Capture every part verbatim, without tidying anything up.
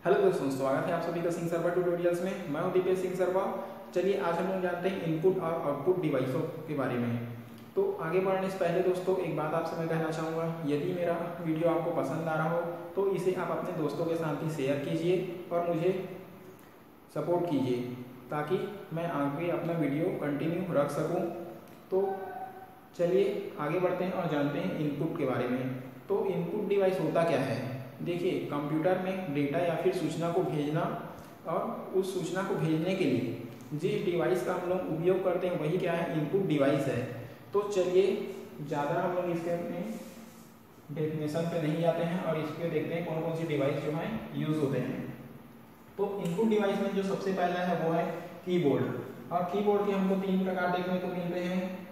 Hello दोस्तों, स्वागत है आप सभी का सिंह सर्वर ट्यूटोरियल्स में। मैं हूं दीपेश सिंह सर्वा। चलिए आज हम लोग जानते हैं इनपुट और आउटपुट डिवाइसों के बारे में। तो आगे बढ़ने से पहले दोस्तों एक बात आपसे मैं कहना चाहूँगा, यदि मेरा वीडियो आपको पसंद आ रहा हो तो इसे आप अपने दोस्तों के साथ ही शेयर कीजिए और मुझे सपोर्ट कीजिए ताकि मैं आगे अपना वीडियो कंटिन्यू रख सकूँ। तो चलिए आगे बढ़ते हैं और जानते हैं इनपुट के बारे में। तो इनपुट डिवाइस होता क्या है? देखिए, कंप्यूटर में डेटा या फिर सूचना को भेजना और उस सूचना को भेजने के लिए जिस डिवाइस का हम लोग उपयोग करते हैं वही क्या है, इनपुट डिवाइस है। तो चलिए ज़्यादा हम लोग इसके अपने डेफिनेशन पे नहीं जाते हैं और इसके देखते हैं कौन कौन सी डिवाइस जो है यूज़ होते हैं। तो इनपुट डिवाइस में जो सबसे पहला है वो है कीबोर्ड। और कीबोर्ड के हमको तीन प्रकार देखने को मिल रहे हैं,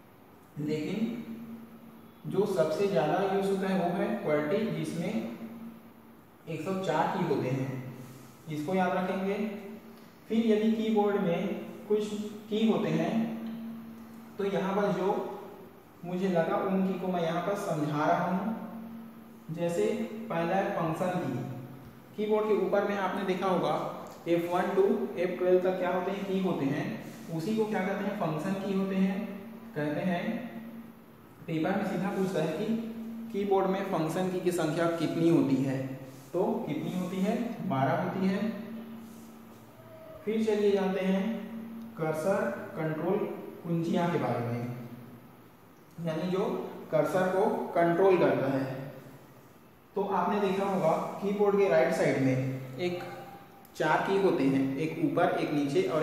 लेकिन जो सबसे ज़्यादा यूज होता है वो है क्वालिटी, जिसमें एक सौ चार की होते हैं, इसको याद रखेंगे। फिर यदि कीबोर्ड में कुछ की होते हैं तो यहाँ पर जो मुझे लगा उन की को मैं यहाँ पर समझा रहा हूँ। जैसे पहला है फंक्शन की। कीबोर्ड के ऊपर में आपने देखा होगा F one to F twelve तक क्या होते हैं, की होते हैं। उसी को क्या कहते हैं, फंक्शन की होते हैं। कहते हैं पेपर में सीधा पूछता है कि कीबोर्ड में फंक्शन की की संख्या कितनी होती है, तो कितनी होती है, बारह होती है। फिर चलिए जानते हैं कर्सर कंट्रोल कुंजियां के बारे में, यानी जो कर्सर को कंट्रोल करता है। तो आपने देखा होगा कीबोर्ड के राइट साइड में एक चार की होते हैं, एक ऊपर एक नीचे और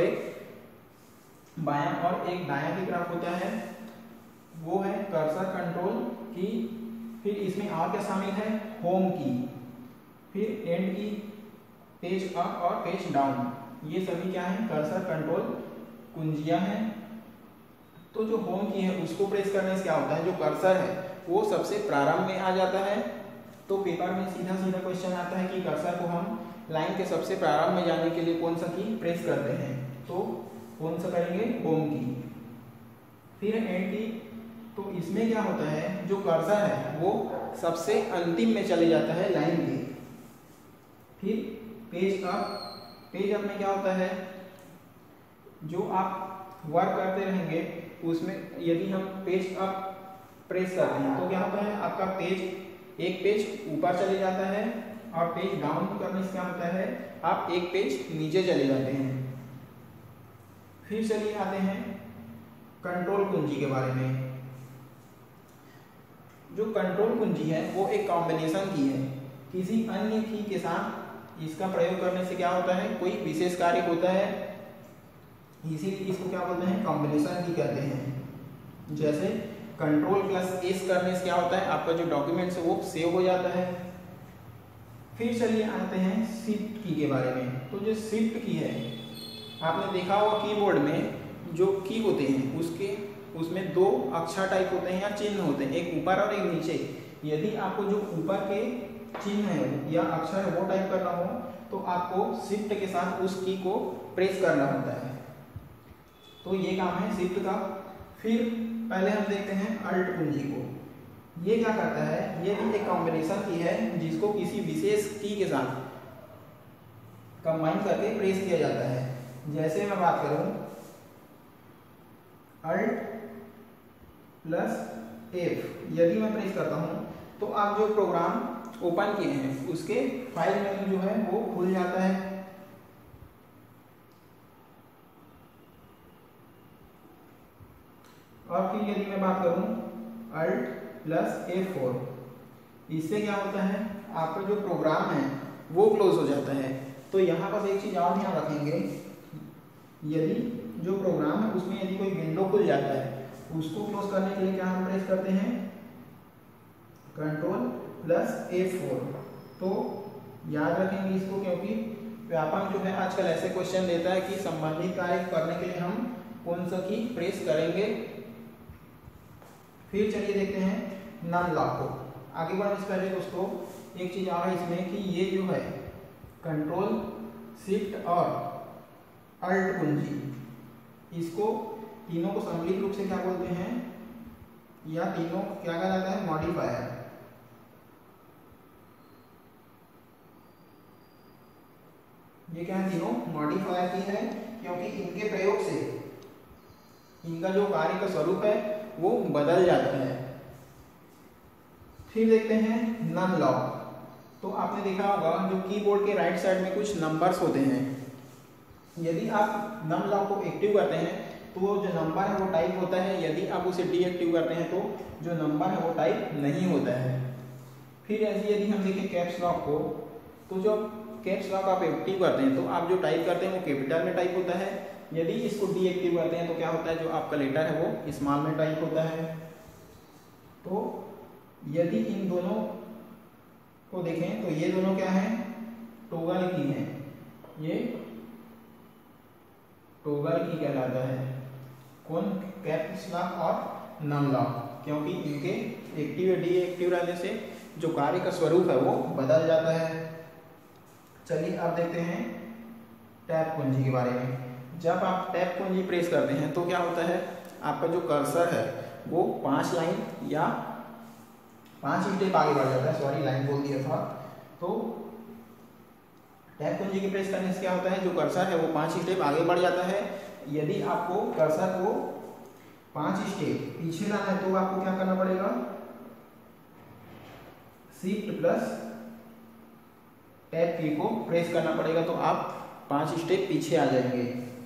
एक बायां और एक दायां की तरफ होता है, वो है कर्सर कंट्रोल की। फिर इसमें और क्या शामिल है, होम की, फिर एंड की, पेज अप और पेज डाउन, ये सभी क्या है, कर्सर कंट्रोल कुंजियां हैं। तो जो होम की है उसको प्रेस करने से क्या होता है, जो कर्सर है वो सबसे प्रारंभ में आ जाता है। तो पेपर में सीधा सीधा क्वेश्चन आता है कि कर्सर को हम लाइन के सबसे प्रारंभ में जाने के लिए कौन सा की प्रेस करते हैं, तो कौन सा करेंगे, होम की। फिर एंड की, तो इसमें क्या होता है, जो कर्सर है वो सबसे अंतिम में चले जाता है लाइन के। फिर पेज अप, पेज अप में क्या होता है, जो आप वर्क करते रहेंगे उसमें यदि हम पेज अप प्रेस करते हैं तो क्या होता है, आपका पेज एक पेज ऊपर चले जाता है और पेज डाउन करने से क्या होता है, आप एक पेज नीचे चले जाते हैं। फिर चलिए आते हैं कंट्रोल कुंजी के बारे में। जो कंट्रोल कुंजी है वो एक कॉम्बिनेशन की है, किसी अन्य की के साथ इसका प्रयोग करने से क्या होता है, कोई विशेष कार्य होता है, इसीलिए इसको क्या बोलते हैं, कॉम्बिनेशन की कहते हैं। जैसे कंट्रोल प्लस एस करने से क्या होता है, आपका जो डॉक्यूमेंट्स है वो सेव हो जाता है। फिर चलिए आते हैं शिफ्ट की के बारे में। तो जो शिफ्ट की है, आपने देखा होगा कीबोर्ड में जो की होते हैं उसके उसमें दो अक्षर टाइप होते हैं या चिन्ह होते हैं, एक ऊपर और एक नीचे। यदि आपको जो ऊपर के चिन्ह है या अक्षर है वो टाइप करना हो तो आपको शिफ्ट के साथ उस की को प्रेस करना होता है। तो ये काम है शिफ्ट का। फिर पहले हम देखते हैं अल्ट कुंजी को। ये क्या करता है, ये भी एक कॉम्बिनेशन की है जिसको किसी विशेष की के साथ कंबाइन करके प्रेस किया जाता है। जैसे मैं बात करूं अल्ट प्लस एफ, यदि मैं प्रेस करता हूं तो आप जो प्रोग्राम ओपन किए हैं उसके फाइल मेन्यू जो है वो खुल जाता है। और फिर यदि मैं बात करूं अल्ट प्लस एफ फोर, इससे क्या होता है, आपका जो प्रोग्राम है वो क्लोज हो जाता है। तो यहाँ पर एक चीज और ध्यान रखेंगे, यदि जो प्रोग्राम है उसमें यदि कोई विंडो खुल जाता है उसको क्लोज करने के लिए क्या हम प्रेस करते हैं, कंट्रोल प्लस एफ फोर। तो याद रखेंगे इसको, क्योंकि व्यापक जो है आजकल ऐसे क्वेश्चन देता है कि संबंधित कार्य करने के लिए हम कौन सा की प्रेस करेंगे। फिर चलिए देखते हैं नन लॉक को। आगे बढ़ने से पहले दोस्तों एक चीज आ रहा है इसमें कि ये जो है कंट्रोल शिफ्ट और अल्ट कुंजी, इसको तीनों को सम्मिलित रूप से क्या बोलते हैं, या तीनों क्या कहा जाता है, मॉडिफायर। ये क्या है, तीनों मॉडिफायर की है, क्योंकि इनके प्रयोग से इनका जो कार्य का स्वरूप है वो बदल जाता है। फिर देखते हैं नन लॉक। तो आपने देखा होगा जो कीबोर्ड के राइट साइड में कुछ नंबर्स होते हैं, यदि आप नन लॉक को एक्टिव करते हैं तो जो नंबर है वो टाइप होता है, यदि आप उसे डीएक्टिव करते हैं तो जो नंबर है वो टाइप नहीं होता है। फिर ऐसे यदि हम देखें कैप्स लॉक को, तो जो कैप्स लॉक आप एक्टिव करते हैं तो आप जो टाइप करते हैं वो कैपिटल में टाइप होता है, यदि इसको डीएक्टिव करते हैं तो क्या होता है, जो आपका लेटर है वो स्मॉल में टाइप होता है। तो यदि इन दोनों को देखें तो ये दोनों क्या है, टॉगल की है, ये टॉगल की कहलाता है। कौन, कैप्स लॉक और नन लॉक, क्योंकि इनके एक्टिव या डीएक्टिव रहने से जो कार्य का स्वरूप है वो बदल जाता है। चलिए अब देखते हैं टैब कुंजी के बारे में। जब आप टैब कुंजी प्रेस करते हैं तो क्या होता है, आपका जो कर्सर है वो पांच लाइन या पांच स्टेप आगे बढ़ जाता है, सॉरी लाइन बोल दिया था। तो टैब कुंजी के प्रेस करने से क्या होता है, जो कर्सर है वो पांच स्टेप आगे बढ़ जाता है। यदि आपको कर्सर को पांच स्टेप पीछे लाना है तो आपको क्या करना पड़ेगा, शिफ्ट प्लस टैब की को प्रेस करना पड़ेगा, तो आप पांच स्टेप पीछे आ जाएंगे।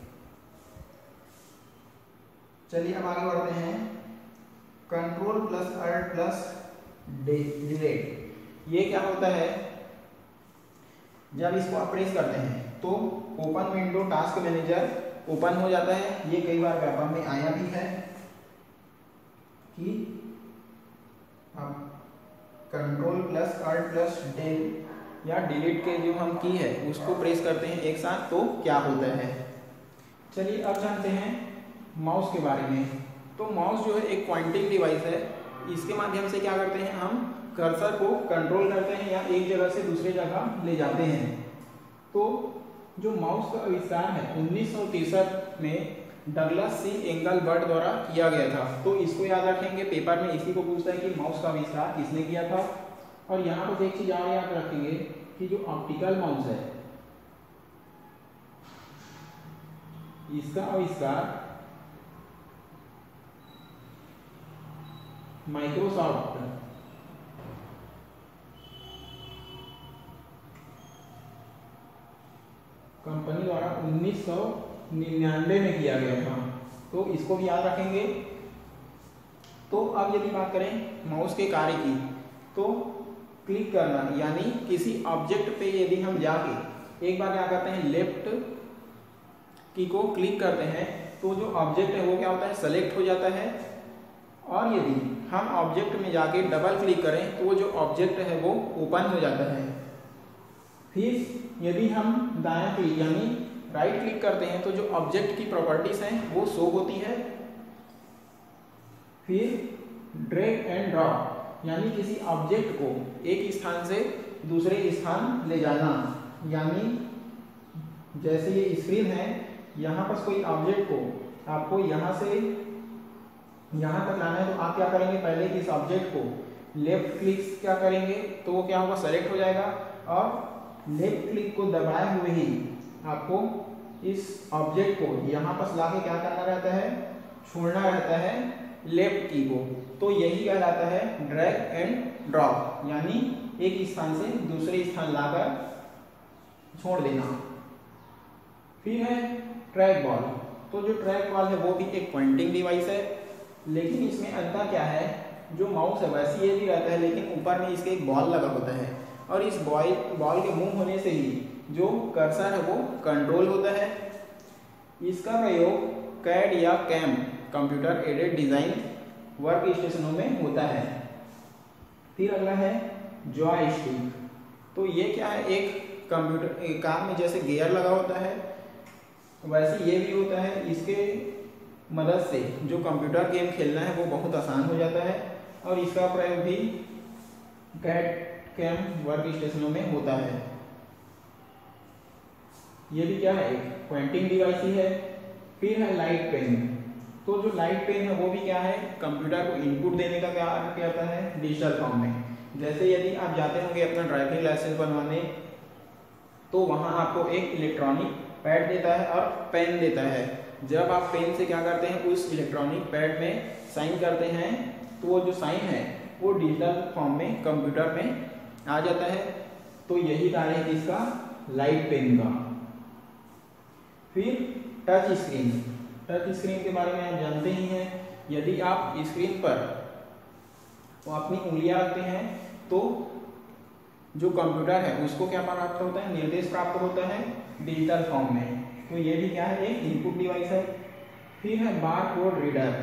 चलिए अब आगे बढ़ते हैं, control plus alt plus delete. ये क्या होता है, जब इसको आप प्रेस करते हैं तो open window task manager open हो जाता है। ये कई बार व्यापक में आया भी है कि आप control plus alt plus del या डिलीट के जो हम की है उसको प्रेस करते हैं एक साथ तो क्या होता है। चलिए अब जानते हैं माउस के बारे में। तो माउस जो है एक पॉइंटिंग डिवाइस है, इसके माध्यम से क्या करते हैं, हम कर्सर को कंट्रोल करते हैं या एक जगह से दूसरे जगह ले जाते हैं। तो जो माउस का आविष्कार है उन्नीस सौ तिरसठ में डगलस सी एंगलबर्ट द्वारा किया गया था। तो इसको याद रखेंगे, पेपर में इसी को पूछता है कि माउस का आविष्कार किसने किया था। और यहाँ पर एक चीज और याद रखेंगे कि जो ऑप्टिकल माउस है इसका आविष्कार माइक्रोसॉफ्ट कंपनी द्वारा उन्नीस सौ निन्यानवे में किया गया था। तो इसको भी याद रखेंगे। तो अब यदि बात करें माउस के कार्य की, तो क्लिक करना यानी किसी ऑब्जेक्ट पे यदि हम जाके एक बार क्या करते हैं, लेफ्ट की को क्लिक करते हैं तो जो ऑब्जेक्ट है वो क्या होता है, सेलेक्ट हो जाता है। और यदि हम ऑब्जेक्ट में जाके डबल क्लिक करें तो वो जो ऑब्जेक्ट है वो ओपन हो जाता है। फिर यदि हम दायां क्लिक यानी राइट क्लिक करते हैं तो जो ऑब्जेक्ट की प्रॉपर्टीज हैं वो शो होती है। फिर ड्रैग एंड ड्रॉप यानी किसी ऑब्जेक्ट को एक स्थान से दूसरे स्थान ले जाना, यानी जैसे ये स्क्रीन है, यहाँ पर कोई ऑब्जेक्ट को आपको यहाँ से यहाँ तक लाना है तो आप क्या करेंगे, पहले इस ऑब्जेक्ट को लेफ्ट क्लिक क्या करेंगे तो वो क्या होगा, सेलेक्ट हो जाएगा। और लेफ्ट क्लिक को दबाए हुए ही आपको इस ऑब्जेक्ट को यहाँ पर ला के क्या करना रहता है, छोड़ना रहता है लेफ्ट की को। तो यही कहलाता है ड्रैग एंड ड्रॉप, यानी एक स्थान से दूसरे स्थान लाकर छोड़ देना। फिर है ट्रैक बॉल। तो जो ट्रैक बॉल है वो भी एक पॉइंटिंग डिवाइस है, लेकिन इसमें अंतर क्या है, जो माउस है वैसे ये भी रहता है लेकिन ऊपर में इसके एक बॉल लगा होता है और इस बॉल बॉल के मुंह होने से ही जो कर्सर है वो कंट्रोल होता है। इसका प्रयोग कैड या CAM computer aided design work स्टेशनों में होता है। फिर अगला है जॉयस्टिक। तो ये क्या है, एक कंप्यूटर कार में जैसे गियर लगा होता है वैसे ये भी होता है। इसके मदद से जो कंप्यूटर गेम खेलना है वो बहुत आसान हो जाता है और इसका प्रयोग भी कैड कैम वर्क स्टेशनों में होता है। ये भी क्या है, एक पॉइंटिंग डिवाइस ही है। फिर है लाइट पेन। तो जो लाइट पेन है वो भी क्या है, कंप्यूटर को इनपुट देने का क्या कहता है, डिजिटल फॉर्म में। जैसे यदि आप जाते होंगे अपना ड्राइविंग लाइसेंस बनवाने तो वहाँ आपको एक इलेक्ट्रॉनिक पैड देता है और पेन देता है। जब आप पेन से क्या करते हैं, उस इलेक्ट्रॉनिक पैड में साइन करते हैं, तो वो जो साइन है वो डिजिटल फॉर्म में कंप्यूटर में आ जाता है। तो यही कार्य है किसका, लाइट पेन का। फिर टच स्क्रीन। टच स्क्रीन के बारे में आप जानते ही हैं। यदि आप स्क्रीन पर तो अपनी उंगलियां रखते हैं तो जो कंप्यूटर है उसको क्या प्राप्त होता है, निर्देश प्राप्त होता है डिजिटल फॉर्म में। तो ये भी क्या है, एक इनपुट डिवाइस है। फिर है बार कोड रीडर।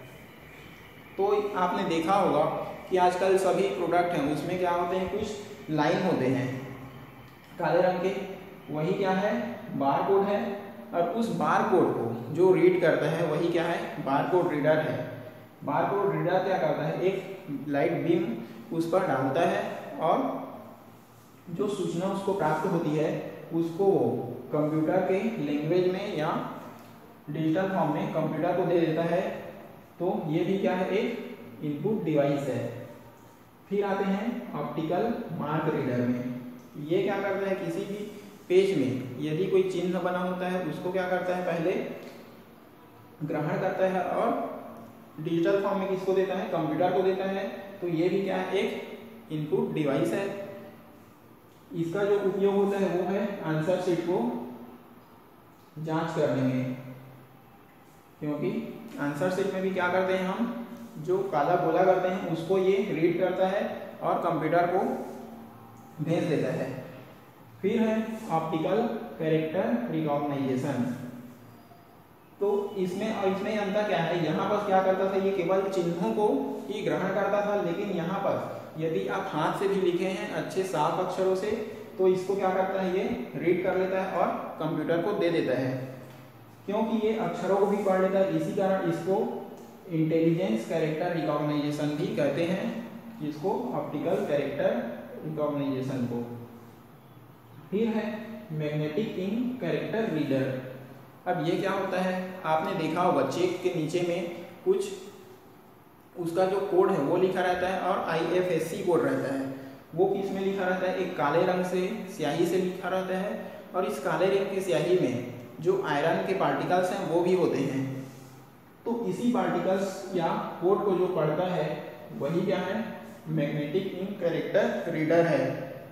तो आपने देखा होगा कि आजकल सभी प्रोडक्ट हैं उसमें क्या होते हैं, कुछ लाइन होते हैं काले रंग के, वही क्या है, बार कोड है। और उस बार कोड को जो रीड करता है वही क्या है, बार कोड रीडर है। बार कोड रीडर क्या करता है, एक लाइट बीम उस पर डालता है और जो सूचना उसको प्राप्त होती है उसको वो कंप्यूटर के लैंग्वेज में या डिजिटल फॉर्म में कंप्यूटर को दे देता है। तो ये भी क्या है, एक इनपुट डिवाइस है। फिर आते हैं ऑप्टिकल मार्क रीडर में। ये क्या करता है, किसी भी पेज में यदि कोई चिन्ह बना होता है उसको क्या करता है, पहले ग्रहण करता है और डिजिटल फॉर्म में किसको देता है, कंप्यूटर को देता है। तो ये भी क्या है, एक इनपुट डिवाइस है। इसका जो उपयोग होता है वो है आंसर शीट को जांच करने में, क्योंकि आंसर शीट में भी क्या करते हैं हम, जो काला गोला करते हैं उसको ये रीड करता है और कंप्यूटर को भेज देता है। फिर है ऑप्टिकल कैरेक्टर रिकॉग्नाइजेशन। तो इसमें और इसमें अंतर क्या है, यहाँ पर क्या करता था, ये केवल चिन्हों को ही ग्रहण करता था, लेकिन यहाँ पर यदि आप हाथ से भी लिखे हैं अच्छे साफ अक्षरों से तो इसको क्या करता है, ये रीड कर लेता है और कंप्यूटर को दे देता है। क्योंकि ये अक्षरों को भी पढ़ लेता है, इसी कारण इसको इंटेलिजेंस कैरेक्टर रिकॉग्नाइजेशन भी कहते हैं, इसको ऑप्टिकल कैरेक्टर रिकॉग्नाइजेशन को। फिर है मैग्नेटिक इंक कैरेक्टर रीडर। अब ये क्या होता है, आपने देखा होगा चेक के नीचे में कुछ उसका जो कोड है वो लिखा रहता है और I F S C code रहता है। वो किस में लिखा रहता है, एक काले रंग से स्याही से लिखा रहता है और इस काले रंग की स्याही में जो आयरन के पार्टिकल्स हैं वो भी होते हैं। तो इसी पार्टिकल्स या कोड को जो पढ़ता है वही क्या है, मैग्नेटिक इंक कैरेक्टर रीडर है।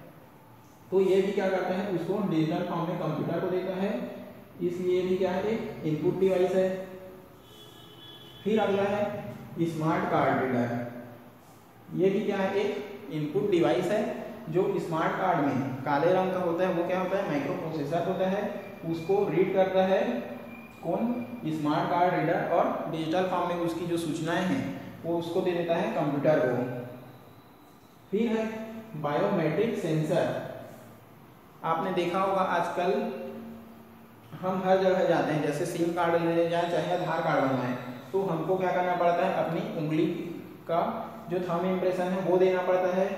तो ये भी क्या करता है, उसको डिजिटल फॉर्म में कंप्यूटर को देता है, इसलिए भी क्या है, एक इनपुट डिवाइस है। फिर अगला है स्मार्ट कार्ड रीडर। ये भी क्या है, एक इनपुट डिवाइस है जो स्मार्ट कार्ड में काले रंग का होता है। वो क्या होता है, माइक्रो प्रोसेसर होता है, उसको रीड करता है कौन, स्मार्ट कार्ड रीडर, और डिजिटल फॉर्म में उसकी जो सूचनाएं हैं वो उसको दे देता है कंप्यूटर को। फिर है बायोमेट्रिक सेंसर। आपने देखा होगा आजकल हम हर जगह जाते हैं, जैसे सिम कार्ड लेने जाए चाहे आधार कार्ड बनवाएं, तो हमको क्या करना पड़ता है, अपनी उंगली का जो थंब इम्प्रेशन है वो देना पड़ता है।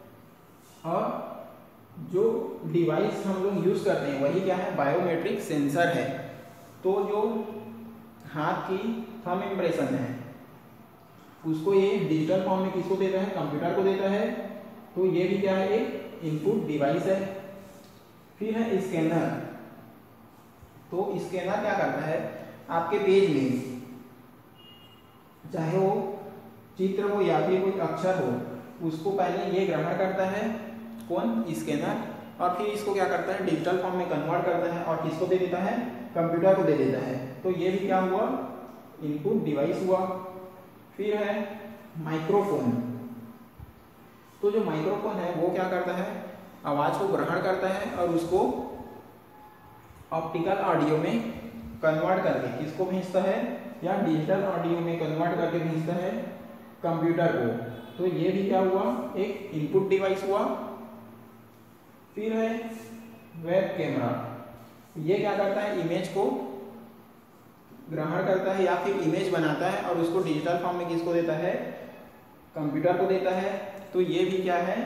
और जो डिवाइस हम लोग यूज करते हैं वही क्या है, बायोमेट्रिक सेंसर है। तो जो हाथ की थंब इम्प्रेशन है उसको ये डिजिटल फॉर्म में किसको देता है, कंप्यूटर को देता है। तो ये भी क्या है, एक इनपुट डिवाइस है। फिर है स्कैनर। तो स्कैनर क्या करता है, आपके पेज में चाहे वो चित्र हो या फिर कोई अक्षर हो, उसको पहले ये ग्रहण करता है कौन, स्कैनर, और फिर इसको क्या करता है, डिजिटल फॉर्म में कन्वर्ट करता है और किसको दे देता है, कंप्यूटर को दे देता है। तो ये भी क्या हुआ, इनपुट डिवाइस हुआ। फिर है माइक्रोफोन। तो जो माइक्रोफोन है वो क्या करता है, आवाज को ग्रहण करता है और उसको ऑप्टिकल ऑडियो में कन्वर्ट करके किसको भेजता है, या डिजिटल ऑडियो में कन्वर्ट करके भेजता है कंप्यूटर को। तो ये भी क्या हुआ, एक इनपुट डिवाइस हुआ। फिर है वेब कैमरा। ये क्या करता है, इमेज को ग्रहण करता है या फिर इमेज बनाता है और उसको डिजिटल फॉर्म में किसको देता है, कंप्यूटर को देता है। तो ये भी क्या है,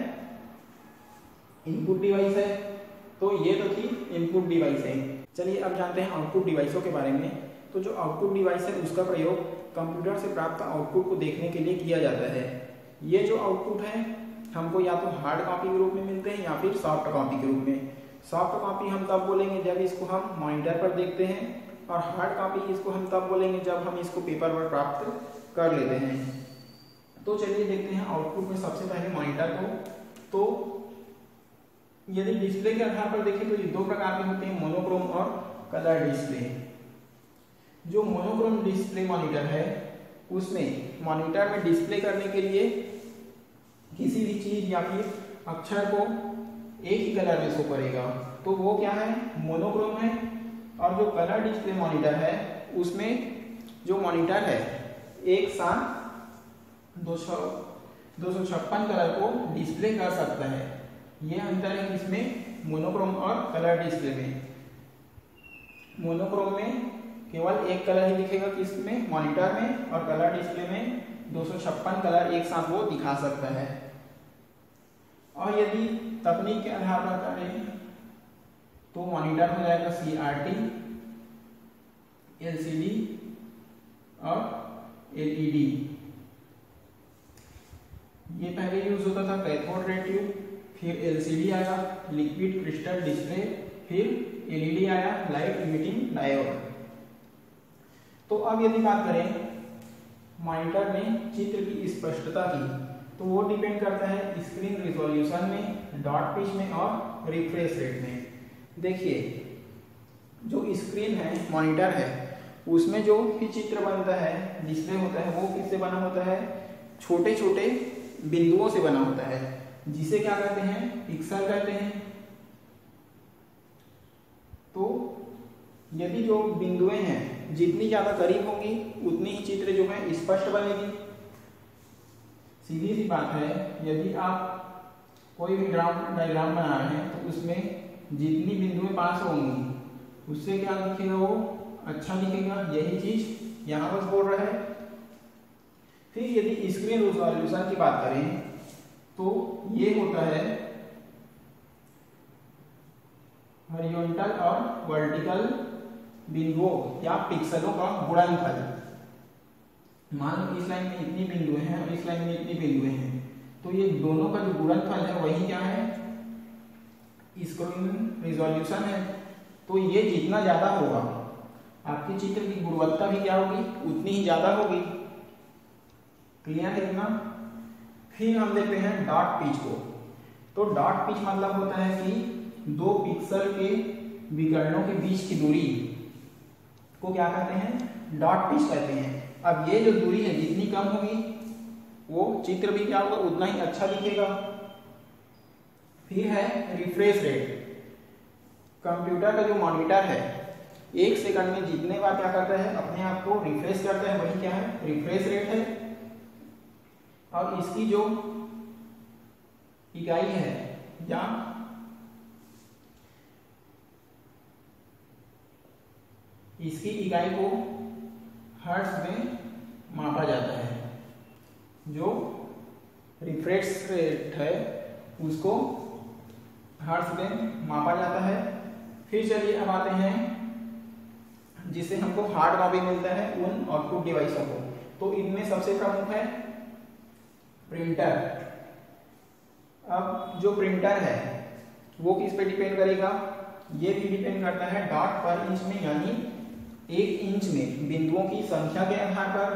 इनपुट डिवाइस है। तो ये तो थी इनपुट डिवाइस है। चलिए अब जानते हैं आउटपुट डिवाइसों के बारे में। तो जो आउटपुट डिवाइस है उसका प्रयोग कंप्यूटर से प्राप्त आउटपुट को देखने के लिए किया जाता है। ये जो आउटपुट है हमको या तो हार्ड कॉपी के रूप में मिलते हैं या फिर सॉफ्ट कॉपी के रूप में। सॉफ्ट कॉपी हम तब बोलेंगे जब इसको हम मॉनिटर पर देखते हैं, और हार्ड कॉपी इसको हम तब बोलेंगे जब हम इसको पेपर पर प्राप्त कर लेते हैं। तो चलिए देखते हैं आउटपुट में सबसे पहले मॉनिटर को। तो यदि डिस्प्ले के आधार पर देखें तो ये दो प्रकार के होते हैं, मोनोक्रोम और कलर डिस्प्ले। जो मोनोक्रोम डिस्प्ले मॉनिटर है उसमें मॉनिटर में डिस्प्ले करने के लिए किसी भी चीज या फिर अक्षर को एक ही कलर में शो करेगा, तो वो क्या है, मोनोक्रोम है। और जो कलर डिस्प्ले मॉनिटर है उसमें जो मॉनिटर है एक साथ दो सौ दो सौ छप्पन कलर को डिस्प्ले कर सकता है। ये अंतर है इसमें मोनोक्रोम और कलर डिस्प्ले में। मोनोक्रोम में केवल एक कलर ही दिखेगा किसमें, मॉनिटर में, और कलर डिस्प्ले में दो सौ छप्पन कलर एक साथ वो दिखा सकता है। और यदि तकनीक के आधार पर करें तो मॉनिटर हो जाएगा C R T, L C D और एल ई डी। ये पहले यूज होता था कैथोड रे ट्यूब, फिर एल सी डी आया लिक्विड क्रिस्टल डिस्प्ले, फिर एल ई डी आया लाइट इमिटिंग डायोड। तो अब यदि बात करें मॉनिटर में चित्र की स्पष्टता की, तो वो डिपेंड करता है स्क्रीन रिजोल्यूशन में, डॉट पिच में और रिफ्रेश रेट में। देखिए जो स्क्रीन है, मॉनिटर है, उसमें जो भी चित्र बनता है, डिस्प्ले होता है, वो किससे बना होता है, छोटे छोटे बिंदुओं से बना होता है, जिसे क्या कहते हैं, पिक्सल कहते हैं। तो यदि जो बिंदुएं हैं जितनी ज्यादा करीब होंगी उतनी ही चित्र जो है स्पष्ट बनेगी। सीधी सी बात है, यदि आप कोई भी ग्राफ डायग्राम बना रहे हैं तो उसमें जितनी बिंदुएं पास होंगी उससे क्या दिखेगा, वो अच्छा दिखेगा। यही चीज यहाँ पर बोल रहा है। फिर यदि स्क्रीन रिजोल्यूशन की बात करें तो ये होता है हॉरिजॉन्टल और वर्टिकल बिंदुओं या पिक्सलों का गुणनफल। मान लो इस लाइन में इतनी बिंदुएं हैं और इस लाइन में इतनी बिंदुएं हैं, तो ये दोनों का जो गुणनफल है वही क्या है, स्क्रीन रिजोल्यूशन है। तो ये जितना ज्यादा होगा आपके चित्र की गुणवत्ता भी क्या होगी, उतनी ही ज्यादा होगी। क्लियर है इतना। फिर हम देखते हैं डॉट पिच को। तो डॉट पिच मतलब होता है कि दो पिक्सल के विकर्णों के बीच की दूरी को क्या कहते हैं, डॉट पिच कहते हैं। अब ये जो दूरी है जितनी कम होगी वो चित्र भी क्या होगा, उतना ही अच्छा दिखेगा। फिर है रिफ्रेश रेट। कंप्यूटर का जो मॉनिटर है एक सेकंड में जितने बार क्या करता है, अपने आप को रिफ्रेश करता है, वही क्या है, रिफ्रेश रेट है। और इसकी जो इकाई है या इसकी इकाई को हर्ट्ज में मापा जाता है। जो रिफ्रेश रेट है उसको हर्ट्ज में मापा जाता है। फिर चलिए अब आते हैं जिससे हमको हार्ड कॉपी मिलता है उन आउटपुट डिवाइसों को। तो इनमें सबसे प्रमुख है प्रिंटर। अब जो प्रिंटर है वो किस पे डिपेंड करेगा, ये भी डिपेंड करता है डॉट पर इंच में, यानी एक इंच में बिंदुओं की संख्या के आधार पर।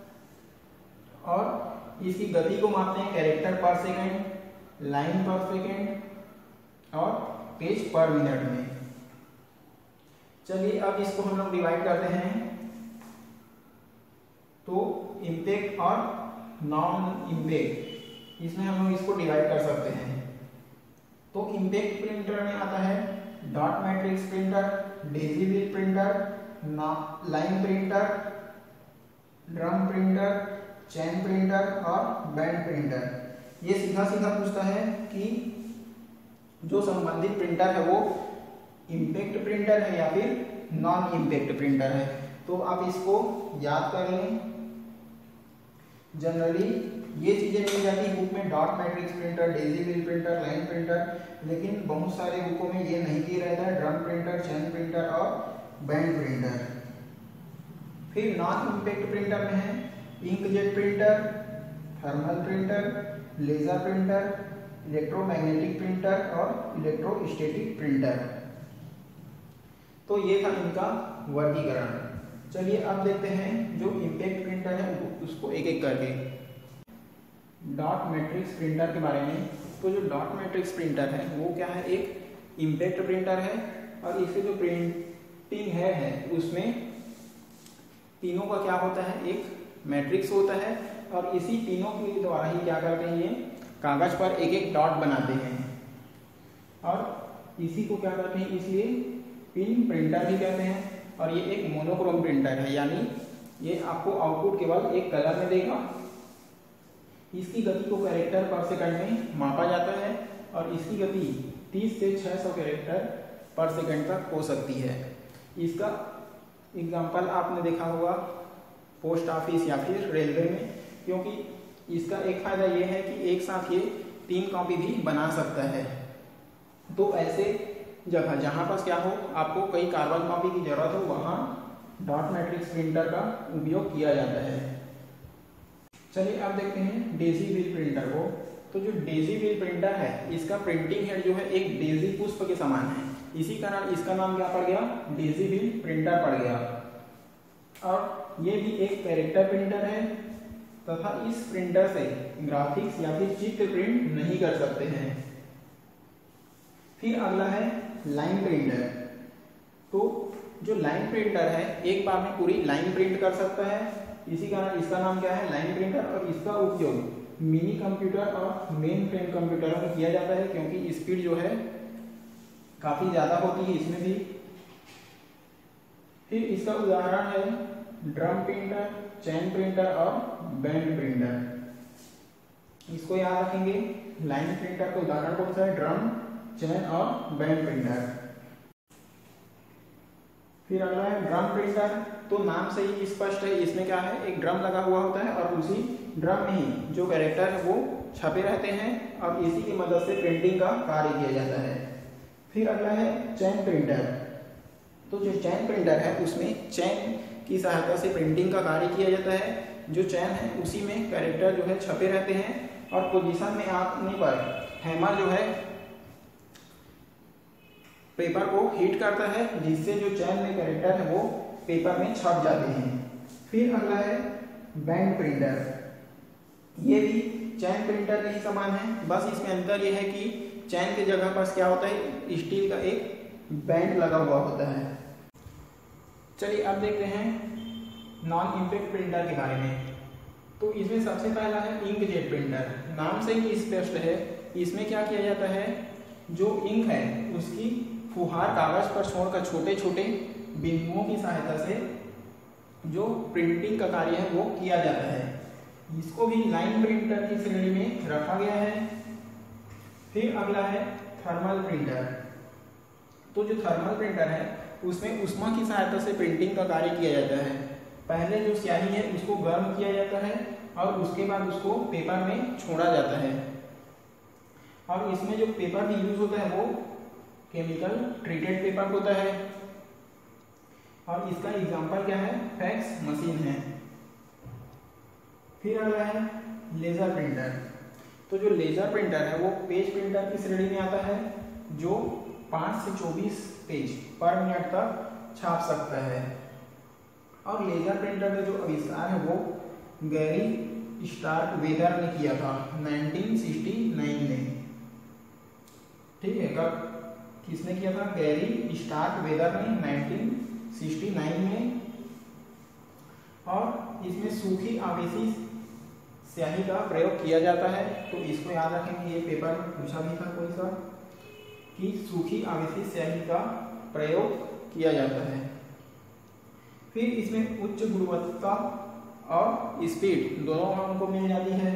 और इसकी गति को मापते हैं character per second, line per second और पेज पर मिनट में। चलिए अब इसको हम लोग डिवाइड करते हैं। तो इम्पैक्ट और नॉन इम्पैक्ट, इसमें हम लोग इसको डिवाइड कर सकते हैं। तो इम्पैक्ट प्रिंटर में आता है dot matrix printer, daisy wheel printer, line printer, drum printer, chain printer और बैंड प्रिंटर। ये सीधा सीधा पूछता है कि जो संबंधित प्रिंटर है वो इम्पैक्ट प्रिंटर है या फिर नॉन इम्पैक्ट प्रिंटर है। तो आप इसको याद कर लें। जनरली ये चीजें मिल जाती है बुक में, dot matrix printer, daisy wheel printer, line printer, लेकिन बहुत सारे बुकों में ये नहीं दिया रहता है, ड्रम प्रिंटर, चैन प्रिंटर और बैंड प्रिंटर। फिर नॉन इम्पैक्ट प्रिंटर में है inkjet printer, thermal printer, laser printer, electromagnetic printer और इलेक्ट्रोस्टैटिक प्रिंटर। तो ये था इनका वर्गीकरण। चलिए अब देखते हैं जो इम्पैक्ट प्रिंटर है उसको एक एक करके। डॉट मैट्रिक्स प्रिंटर के बारे में, तो जो डॉट मैट्रिक्स प्रिंटर है वो क्या है, एक इम्पैक्ट प्रिंटर है और इसके जो प्रिंटिंग हेड है उसमें तीनों का क्या होता है, एक मैट्रिक्स होता है और इसी तीनों के द्वारा ही क्या करते हैं, ये कागज पर एक एक डॉट बनाते हैं और इसी को क्या करते हैं, इसलिए पिन प्रिंटर भी कहते हैं। और ये एक मोनोक्रोम प्रिंटर है, यानी ये आपको आउटपुट केवल एक कलर में देगा। इसकी गति को कैरेक्टर पर सेकंड में मापा जाता है और इसकी गति तीस से छह सौ कैरेक्टर पर सेकंड तक हो सकती है। इसका एग्जाम्पल आपने देखा होगा पोस्ट ऑफिस या फिर रेलवे में, क्योंकि इसका एक फायदा ये है कि एक साथ ये तीन कॉपी भी बना सकता है। तो ऐसे जगह जहाँ पर क्या हो, आपको कई कार्बन कॉपी की जरूरत हो, वहाँ डॉट मैट्रिक्स प्रिंटर का उपयोग किया जाता है। चलिए अब देखते हैं डेजी व्हील प्रिंटर को। तो जो डेजी व्हील प्रिंटर है इसका प्रिंटिंग हेड जो है एक डेजी पुष्प के समान है, इसी कारण इसका नाम क्या पड़ गया, डेजी व्हील प्रिंटर पड़ गया। और ये भी एक कैरेक्टर प्रिंटर है तथा इस प्रिंटर से ग्राफिक्स या फिर चित्र प्रिंट नहीं कर सकते हैं। फिर अगला है लाइन प्रिंटर। तो जो लाइन प्रिंटर है एक बार में पूरी लाइन प्रिंट कर सकता है, इसी कारण इसका नाम क्या है, लाइन प्रिंटर। और इसका उपयोग मिनी कंप्यूटर और मेन फ्रेम कंप्यूटरों में किया जाता है, क्योंकि स्पीड जो है काफी ज्यादा होती है इसमें भी। फिर इसका उदाहरण है ड्रम प्रिंटर, चैन प्रिंटर और बैंड प्रिंटर। इसको याद रखेंगे, लाइन प्रिंटर का उदाहरण कौन सा है, ड्रम, चैन और बैंड प्रिंटर। फिर अगला है ड्रम प्रिंटर। तो नाम से ही स्पष्ट है, इसमें क्या है, एक ड्रम लगा हुआ होता है और उसी ड्रम में ही जो कैरेक्टर है वो छपे रहते हैं और इसी की मदद से प्रिंटिंग का कार्य किया जाता है। फिर अगला है चैन प्रिंटर। तो जो चैन प्रिंटर है उसमें चैन की सहायता से प्रिंटिंग का कार्य किया जाता है। जो चैन है उसी में कैरेक्टर जो है छपे रहते हैं और पोजीशन में आने पर हैमर जो है पेपर को हिट करता है, जिससे जो चैन में कैरेक्टर है वो पेपर में छप जाते हैं। फिर अगला है बैंड प्रिंटर। ये भी चैन प्रिंटर के ही समान है, बस इसमें अंतर ये है कि चैन की जगह पर क्या होता है, स्टील का एक बैंड लगा हुआ होता है। चलिए अब देखते हैं नॉन इम्पैक्ट प्रिंटर के बारे में। तो इसमें सबसे पहला है इंकजेट प्रिंटर। नाम से ही स्पष्ट है, इसमें क्या किया जाता है, जो इंक है उसकी फुहार कागज पर छोड़कर छोटे छोटे बिंदुओं की सहायता से जो प्रिंटिंग का कार्य है वो किया जाता है। इसको भी लाइन प्रिंटर की श्रेणी में रखा गया है। फिर अगला है थर्मल प्रिंटर। तो जो थर्मल प्रिंटर है उसमें ऊष्मा की सहायता से प्रिंटिंग का कार्य किया जाता है। पहले जो स्याही है उसको गर्म किया जाता है और उसके बाद उसको पेपर में छोड़ा जाता है। और इसमें जो पेपर भी यूज होता है वो केमिकल ट्रीटेड पेपर होता है और इसका एग्जांपल क्या है, फैक्स मशीन है। फिर अगला है लेजर प्रिंटर। तो जो लेजर प्रिंटर है वो पेज प्रिंटर की श्रेणी में आता है, जो पाँच से चौबीस पेज पर मिनट तक छाप सकता है। और लेजर प्रिंटर का जो आविष्कार है वो गैरी स्टार्कवेदर ने किया था उन्नीस सौ उनहत्तर में। ठीक है, कब किसने किया था, गैरी स्टार्कवेदर ने उन्नीस सौ उनहत्तर में। और इसमें सूखी आवेशी स्याही का प्रयोग किया जाता है। तो इसको याद रखेंगे, ये पेपर में पूछा भी था कोई सा कि सूखी आवेशी स्याही का प्रयोग किया जाता है। फिर इसमें उच्च गुणवत्ता और स्पीड दोनों हमको मिल जाती है।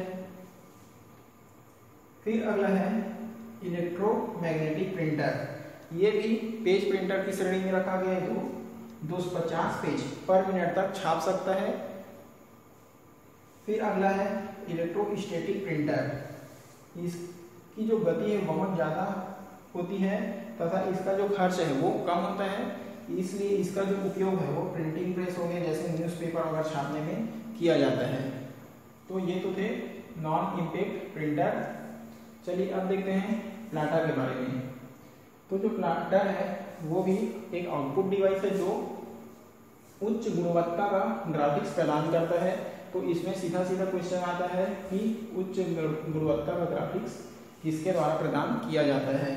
फिर अगला है इलेक्ट्रोमैग्नेटिक प्रिंटर। ये भी पेज प्रिंटर की श्रेणी में रखा गया है, जो दो सौ पचास पेज पर मिनट तक छाप सकता है। फिर अगला है इलेक्ट्रोस्टैटिक प्रिंटर। इसकी जो गति है बहुत ज़्यादा होती है तथा इसका जो खर्च है वो कम होता है, इसलिए इसका जो उपयोग है वो प्रिंटिंग प्रेस हो गया जैसे न्यूज़पेपर वगैरह छापने में किया जाता है। तो ये तो थे नॉन इम्पैक्ट प्रिंटर। चलिए अब देखते हैं प्लाटर के बारे में। तो जो प्लाटर है वो भी एक आउटपुट डिवाइस है जो उच्च गुणवत्ता का ग्राफिक्स प्रदान करता है। तो इसमें सीधा सीधा क्वेश्चन आता है कि उच्च गुणवत्ता का ग्राफिक्स किसके द्वारा प्रदान किया जाता है।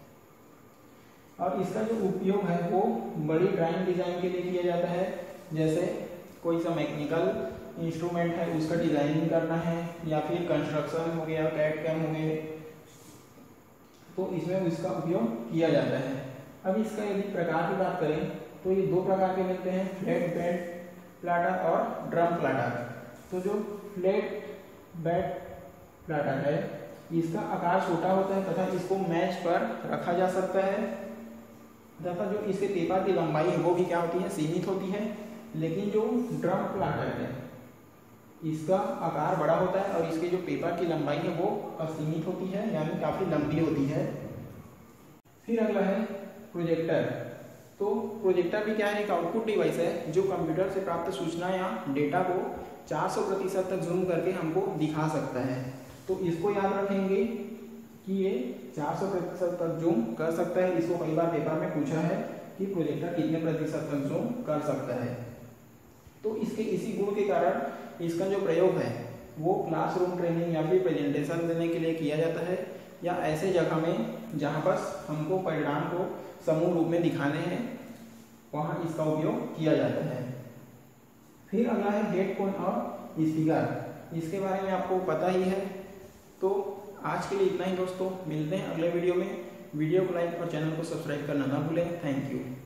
और इसका जो उपयोग है वो बड़ी ड्राइंग डिजाइन के लिए किया जाता है, जैसे कोई सा मैकेनिकल इंस्ट्रूमेंट है उसका डिजाइनिंग करना है, या फिर कंस्ट्रक्शन हो गया, कैड कैम हो गए, तो इसमें इसका उपयोग किया जाता है। अब इसका यदि प्रकार की बात करें तो ये दो प्रकार के मिलते हैं, फ्लैट बेड प्लाटर और ड्रम प्लाटर। तो जो फ्लैट बेड प्लाटर है इसका आकार छोटा होता है तथा इसको मैच पर रखा जा सकता है, तथा जो इसके पेपर की लंबाई है वो भी क्या होती है, सीमित होती है। लेकिन जो ड्रम प्लाटर है इसका आकार बड़ा होता है और इसके जो पेपर की लंबाई है वो असीमित होती है, यानी काफ़ी लंबी होती है। फिर अगला है प्रोजेक्टर। तो प्रोजेक्टर भी क्या है, एक आउटपुट डिवाइस है जो कंप्यूटर से प्राप्त सूचना या डेटा को चार सौ प्रतिशत तक जूम करके हमको दिखा सकता है। तो इसको याद रखेंगे कि ये चार सौ प्रतिशत तक जूम कर सकता है। इसको कई बार पेपर में पूछा है कि प्रोजेक्टर कितने प्रतिशत तक जूम कर सकता है। तो इसके इसी गुण के कारण इसका जो प्रयोग है वो क्लासरूम ट्रेनिंग या फिर प्रेजेंटेशन देने के लिए किया जाता है, या ऐसे जगह में जहाँ पर हमको परिणाम को समूह रूप में दिखाने हैं वहाँ इसका उपयोग किया जाता है। फिर अगला है हेडफोन और स्पीकर। इसके बारे में आपको पता ही है। तो आज के लिए इतना ही दोस्तों, मिलते हैं अगले वीडियो में। वीडियो को लाइक और चैनल को सब्सक्राइब करना ना भूलें। Thank you.